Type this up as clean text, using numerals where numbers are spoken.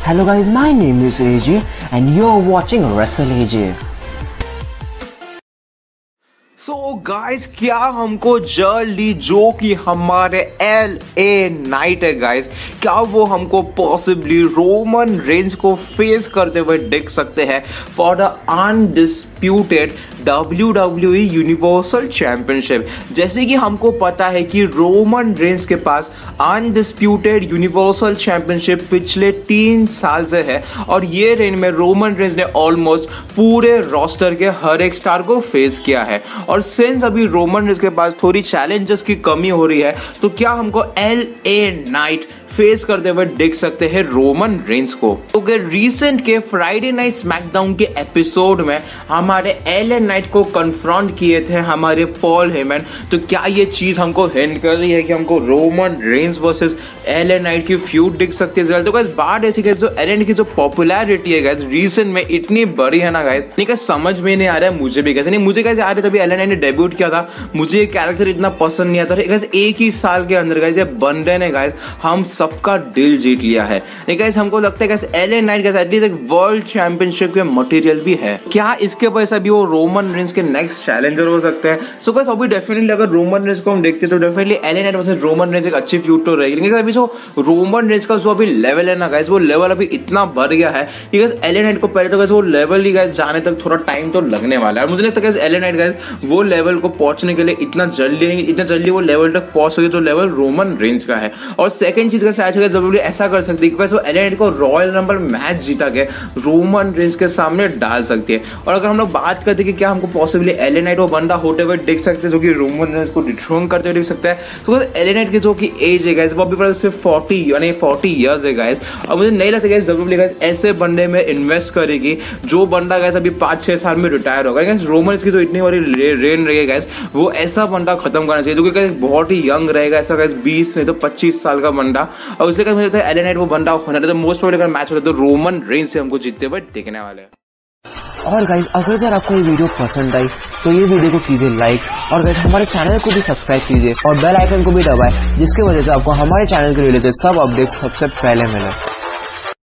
Hello guys, my name is AJ and you're watching Wrestle AJ. So guys, क्या हमको जल्दी जो कि हमारे LA नाइट है गाइस, क्या वो हमको पॉसिबली रोमन रेंज को फेस करते हुए देख सकते हैं for the undisputed WWE universal championship. जैसे कि हमको पता है कि रोमन रेंज के पास अनडिस्प्यूटेड यूनिवर्सल चैंपियनशिप पिछले 3 साल से है और ये रेंज में रोमन रेंज ने ऑलमोस्ट पूरे रोस्टर के हर एक स्टार को फेस किया है। और सिंस अभी रोमन रेंज के पास थोड़ी चैलेंजेस की कमी हो रही है, तो क्या हमको LA नाइट फेस करते हुए देख सकते हैं रोमन रेंज को? क्योंकि रिसेंट के फ्राइडे नाइट स्मैकडाउन के एपिसोड में हमारे LA नाइट को कन्फ्रंट किए थे हमारे पॉल हेमन। तो क्या ये चीज हमको हिंट कर रही है कि हमको Roman Reigns versus LA Knight की फ्यूड दिख सकती है? तो गाइस बात ऐसी गाइस, जो LA नाइट की जो पॉपुलैरिटी है गाइस रिसेंट में इतनी बड़ी है ना गाइस, नहीं गाइस समझ में नहीं आ रहा है मुझे भी कैसे नहीं। मुझे गाइस याद है तभी LA नाइट ने डेब्यूट किया था, मुझे ये कैरेक्टर इतना पसंद नहीं आता गाइस। एक ही साल के अंदर गाइस ये बंदे ने गाइस हम सबका दिल जीत लिया है। नहीं गाइस, हमको लगता है guys LA Knight guys at least एक वर्ल्ड चैंपियनशिप के मटेरियल भी है। क्या इसके वजह से भी वो रोमन रेंज के नेक्स्ट चैलेंजर हो सकते हैं? सो गाइस अभी डेफिनेटली अगर रोमन रेंज को हम देखते तो definitely LA Knight versus Roman Reigns एक अच्छी फ्यूड तो रहेगी। लेकिन अभी जो रोमन रेंज का जो अभी लेवल है ना गाइस, वो लेवल अभी इतना बढ़ गया है कि गाइस LA नाइट को पहले तो गाइस वो लेवल ही गाइस जाने तक थोड़ा टाइम तो लगने वाला है। मुझे लगता है गाइस LA नाइट गाइस वो लेवल को पहुंचने के लिए इतना जल्दी वो लेवल तक पहुंच सके तो लेवल रोमन रेंज का है। और सेकंड चीज का जरूरी ऐसा कर सकती है कि वो LA नाइट को रॉयल रंबल मैच जीता के रोमन रेंज के सामने डाल सकती है। और अगर हम लोग बात करते हैं कि क्या हमको पॉसिबली LA नाइट वो बंदा होते हुए देख सकते हैं जो कि रोमन रेंज को डिथ्रोन करते हुए देख सकता है, तो LA नाइट की जो कि एज है गाइस वो अभी सिर्फ 40 इयर्स है गाइस। और मुझे नहीं लगता गाइस WWE गाइस ऐसे बंदे में इन्वेस्ट करेगी जो बंदा गाइस अभी 5-6 साल में रिटायर होगा। गाइस रोमन की जो इतनी बड़ी रेन रही है गाइस, वो ऐसा बंदा खत्म करना चाहिए जो कि गाइस बहुत ही यंग रहेगा, ऐसा गाइस 20 नहीं तो 25 साल का बंदा। और इसलिए मुझे लगता है LA नाइट वो बंदा होना है, तो मोस्ट प्रोबेबली अगर मैच होता है तो रोमन रेंज से हमको जीतते हुए देखने वाले हैं। और गाइस अगर सर आपको ये वीडियो पसंद आई तो ये वीडियो को कीजिए लाइक और गाइस हमारे चैनल को भी सब्सक्राइब कीजिए और बेल आइकन को भी दबाएं, जिसकी वजह से आपको हमारे चैनल के रिलेटेड सब अपडेट्स सबसे पहले मिले।